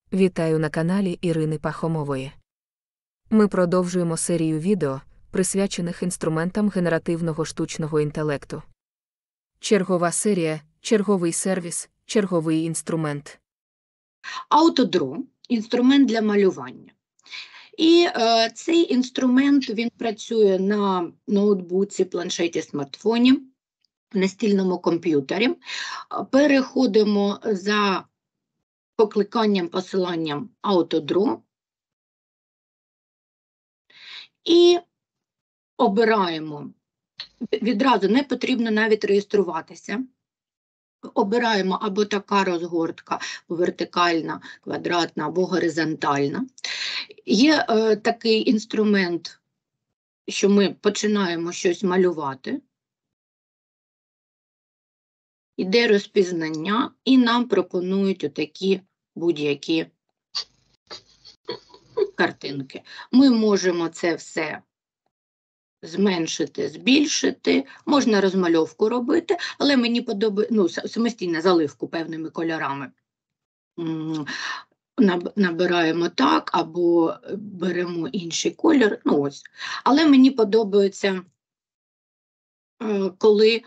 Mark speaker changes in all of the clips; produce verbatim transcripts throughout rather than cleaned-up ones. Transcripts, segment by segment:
Speaker 1: Вітаю на каналі Ірини Пахомової. Ми продовжуємо серію відео, присвячених інструментам генеративного штучного інтелекту. Чергова серія, черговий сервіс, черговий інструмент.
Speaker 2: Autodraw – інструмент для малювання. І е, цей інструмент, він працює на ноутбуці, планшеті, смартфоні, настільному комп'ютері. Переходимо за покликанням, посиланням Autodraw і обираємо, відразу не потрібно навіть реєструватися. Обираємо або така розгортка вертикальна, квадратна або горизонтальна. Є е, такий інструмент, що ми починаємо щось малювати. Іде розпізнання, і нам пропонують отакі будь-які картинки. Ми можемо це все зменшити, збільшити, можна розмальовку робити, але мені подобається, ну, самостійно заливку певними кольорами. Набираємо так, або беремо інший колір, ну ось. Але мені подобається, коли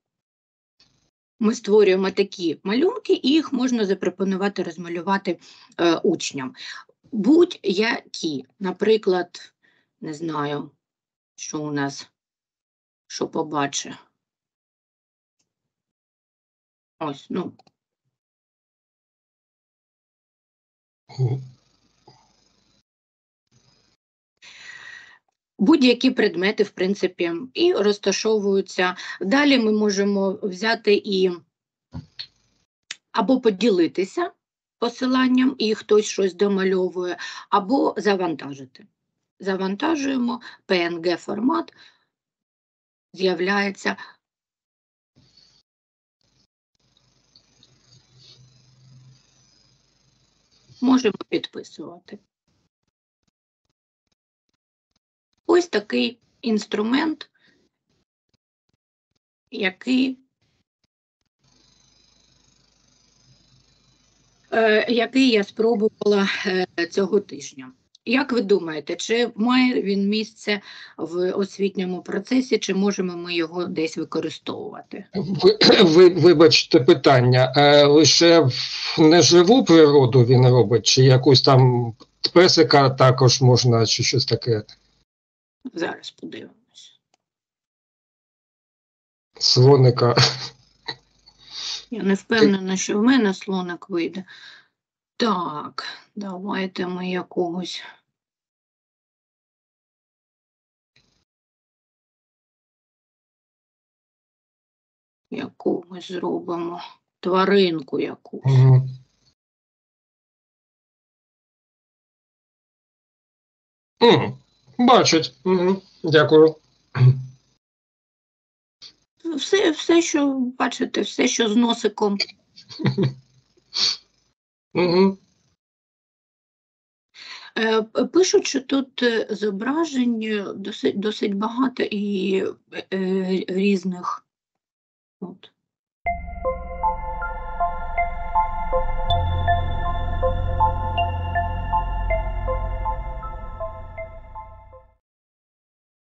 Speaker 2: ми створюємо такі малюнки, і їх можна запропонувати розмалювати е, учням. Будь-які, наприклад, не знаю, що у нас, що побачить. Ось, ну. Будь-які предмети, в принципі, і розташовуються. Далі ми можемо взяти і або поділитися посиланням, і хтось щось домальовує, або завантажити. Завантажуємо, пі ен ге формат, з'являється. Можемо підписувати. Ось такий інструмент, який, е, який я спробувала е, цього тижня. Як ви думаєте, чи має він місце в освітньому процесі, чи можемо ми його десь використовувати?
Speaker 3: Ви, ви, вибачте питання, е, лише в неживу природу він робить, чи якусь там песика також можна, чи щось таке?
Speaker 2: Зараз подивимось.
Speaker 3: Слоника.
Speaker 2: Я не впевнена, що в мене слоник вийде. Так, давайте ми якогось. Якогось зробимо. Тваринку якусь.
Speaker 3: Угу. Угу. Бачить. Угу. Дякую.
Speaker 2: Все, все, що, бачите, все, що з носиком.
Speaker 3: Угу.
Speaker 2: Е, Пишуть, що тут зображень досить, досить багато і е, різних. От.